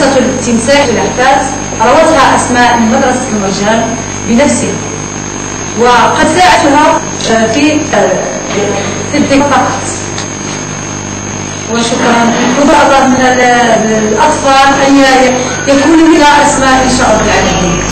قصة التمساح والأحفاد روتها أسماء من مدرسة المرجان بنفسها، وقد ساعدتها في الذكر فقط. وشكرا. وبعض من الأطفال أن يكونوا لها أسماء إن شاء الله العالمين.